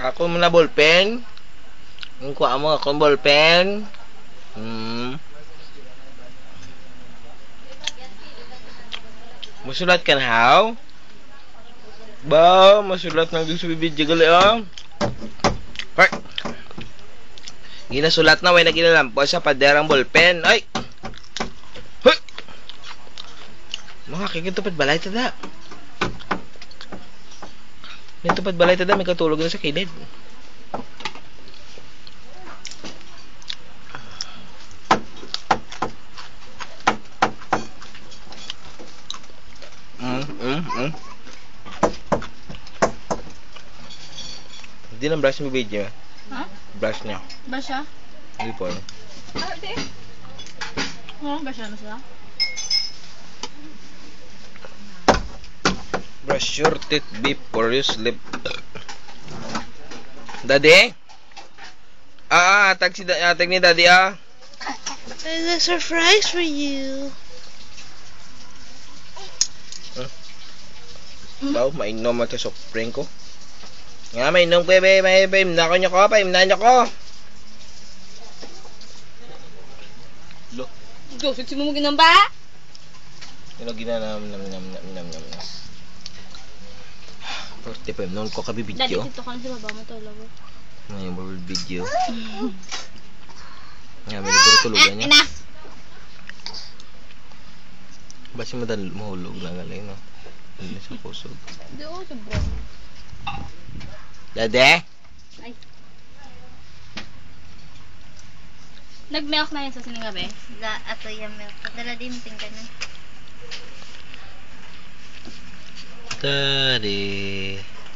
Ako mo na ballpen. Ang kuha mo akong ballpen. Masulat ka na how? Ba, masulat na gusto bibidyo gali Right. Ginasulat na, way na ginalampo sa paderang ballpen. Ay! Hoy! Mga kikitupad balay tada. May tupad balay tada, may katulog na sa kilid. Hindi lang brush mo video. Ha? Brush niya. Brush siya? Hindi po. Hindi. Brush siya na siya? Brush your teeth before you sleep. Daddy? Tag ni Daddy There's a surprise for you. Baw, mainom at sa spring ko. Nga, mainom ko, may imna ko nyo ko, paimna nyo ko. Lo. Dosig si mo ginamba? Ano ginanam. Porte pa, noon ko kabi Daddy, video. dito ka na sa baba mo to, labo. Ngayon, world video. Nga, may libro tulugan niya. Enough! Basi mahulog na galing, no? Hindi sa kusog. Hindi ako sobra. Dade? Ay. Nag-milk na yun sa siningabi? Ato yung milk. Dala din tingka na. Daddy.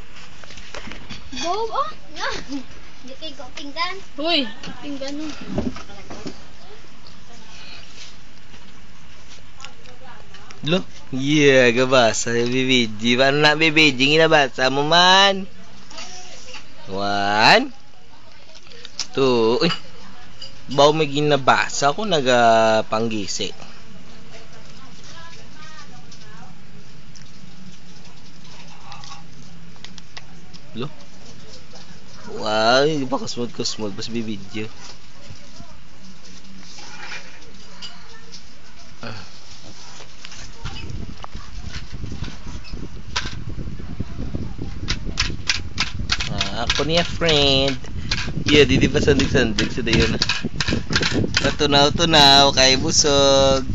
Bob, oh! No! Hindi kayo go pinggan. Uy! Pinggan no. Lo? Yeah, gabasa. Bibidji. Paano na bibidji? Ginabasa mo man. 1 2 Uy! Baw may ginabasa ko nagapanggisi. Lo? Wow, hindi pa kusmod pas bibidyo. Ako niya friend. Yeah, di ba sandig sa dayon. Patunaw-tunaw kay busog.